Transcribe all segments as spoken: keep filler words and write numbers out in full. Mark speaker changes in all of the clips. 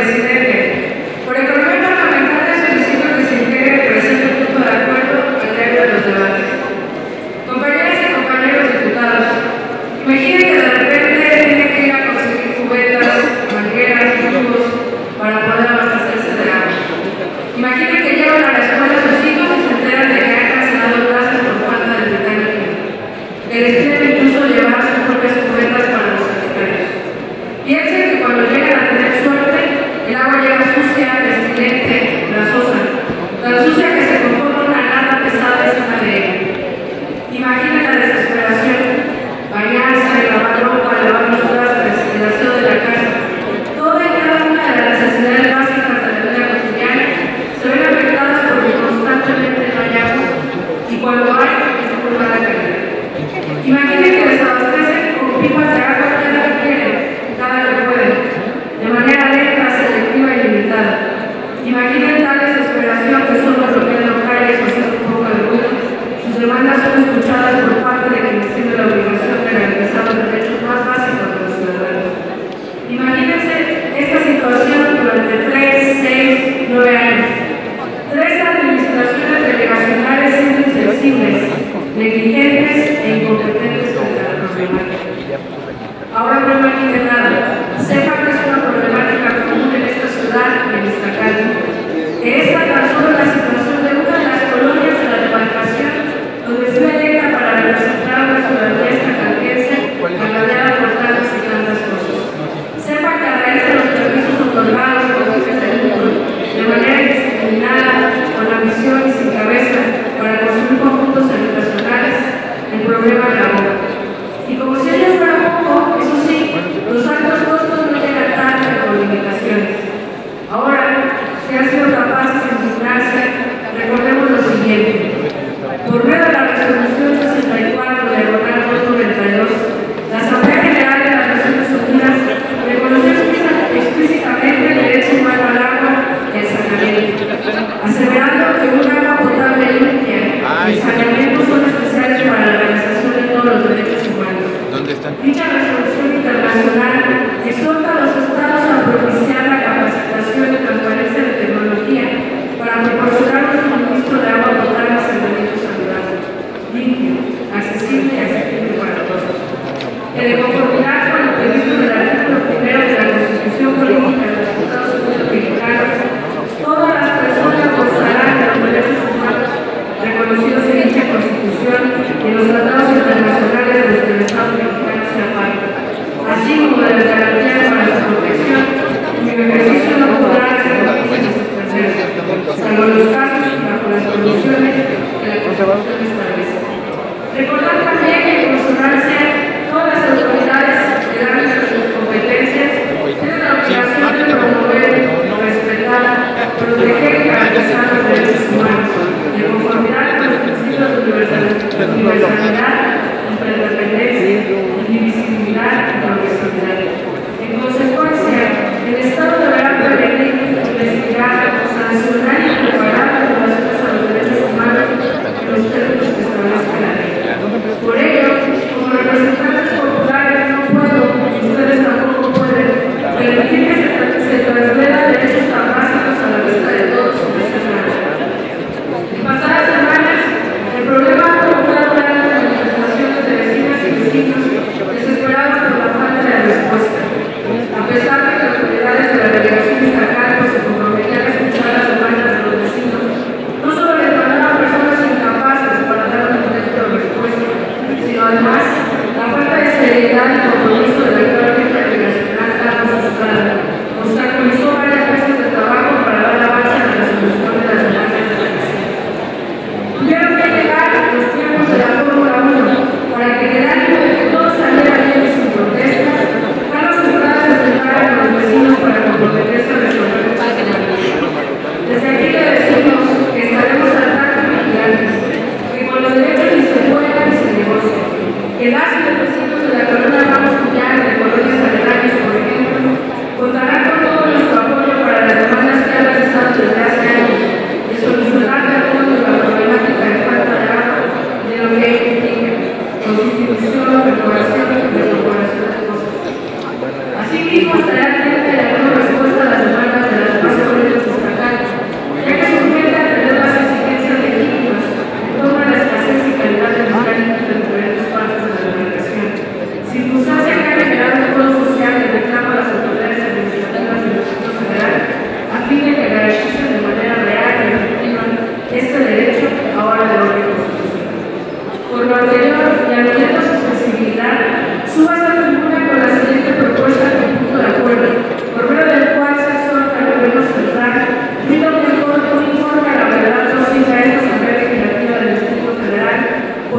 Speaker 1: presidente. Por economía parlamentaria solicito que se integre el presente punto de acuerdo al diario de los debates. Compañeras y compañeros diputados, imaginen que de repente tienen que ir a conseguir cubetas, mangueras y tubos para poder abastecerse de agua. Imaginen que llevan a la escuela a sus hijos y se enteran de que han cancelado clases por falta de británica. Que les piden incluso llevar sus propias cubetas para los sanitarios. Piensen que cuando llegan a tener suerte, el agua llega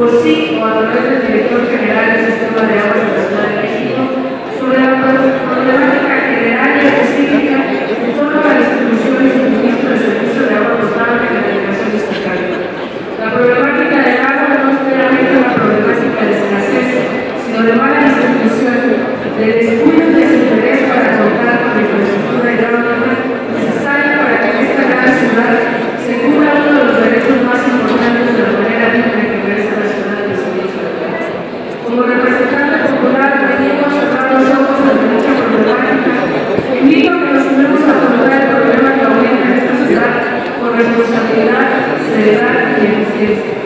Speaker 1: por sí o a través del director general del Sistema de Aguas de la Ciudad de México, sobre la problemática general y específica en torno a la distribución y suministro de servicio de agua potable en la delegación estatal. La problemática del agua no es meramente una problemática de escasez, sino de mala distribución, de descuido y desinterés para contar con la infraestructura hidráulica necesaria para que en esta gran ciudad se cumpla uno de los derechos más importantes de la manera digna que merece la ciudad de servicio. Como representante popular, venimos a cerrar los ojos ante dicha problemática. Invito a que nos unamos a afrontar el problema que aumenta en esta ciudad con responsabilidad, seriedad y eficiencia.